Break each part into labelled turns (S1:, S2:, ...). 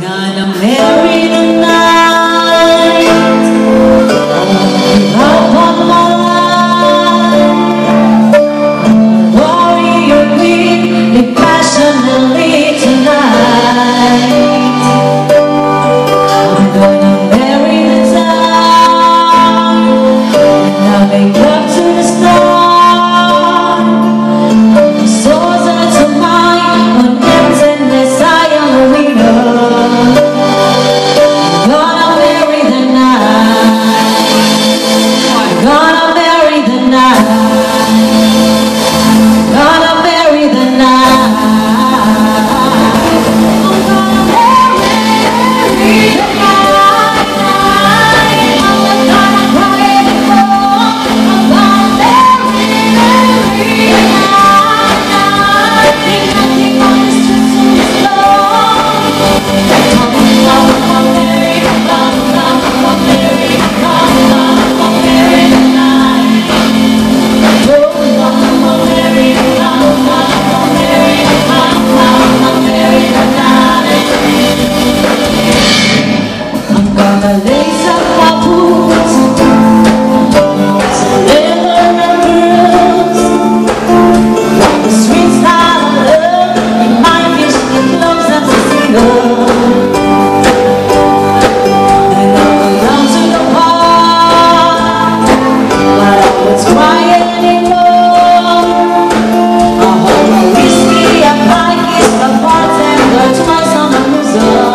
S1: gonna marry tonight. Love of my life. Warrior queen, live passionately tonight. I'm gonna marry the town, and I'll make love to the stars. The stars are to mine, on emptiness I am a winner. Gonna marry the night. Gonna marry the night. Gonna marry the night. I'm gonna marry the night. I'm gonna cry anymore. I'm gonna marry the night. Ain't nothing on this trip so slow. I'm married, I'm gonna lace up my boots, leather and bruise, the sweet style of love in my fish and gloves and casino. And I'll go down to the park while I was crying anymore. I'll hold my whiskey and my kiss, the bartender twice on the loser.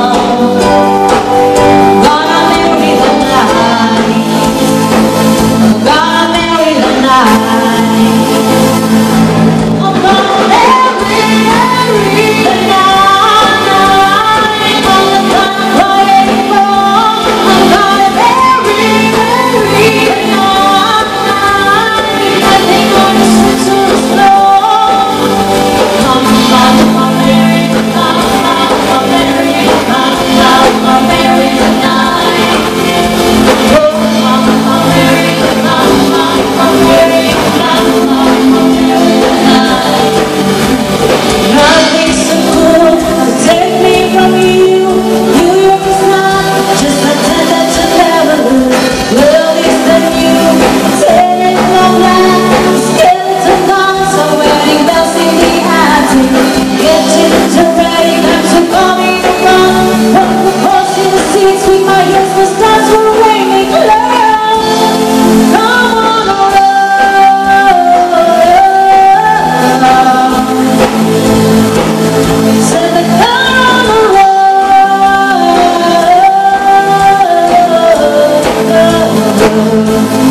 S1: Gonna marry the night. Gonna marry the night. I'm gonna marry the night. I'm not gonna cry anymore. I'm gonna marry the night. Nothing on the street so slow. I'm marry the night. I'm marry the night. I'm marry the night. Oh, I'm marry the night. I'm marry the night. I'm marry the night. Nothing's so cool to take me from you. New York is not just a tender to Maryland. Well, it's the new telephone line. Skeleton guns are wearing bells in the attic. Getting to ready, time to call me to run. From the bus in the seats with my ears for stars will rain me close. Come on, set the car on the road.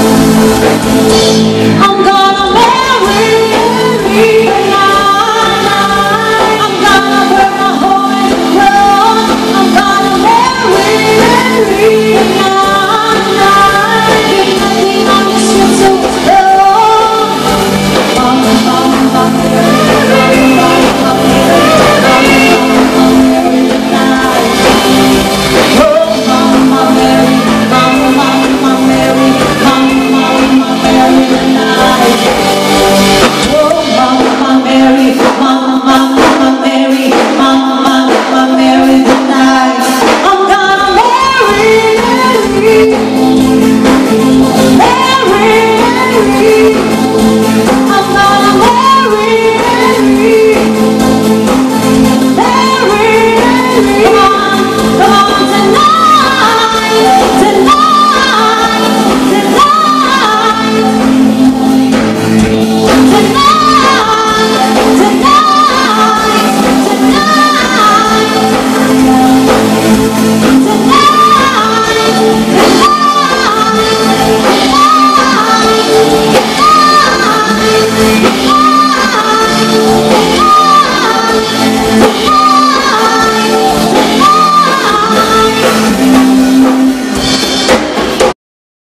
S1: I'm gonna marry the night. I'm gonna work my hole in the road. I'm gonna marry the night. Ain't nothing on the street so slow. I'm marry the night. Oh, Mama Mary, Mama Mary, Mama Mary the night. Oh, Mama Mary, Mama Mary, Mama Mary the night. I'm gonna marry. I'm gonna marry. Come on tonight.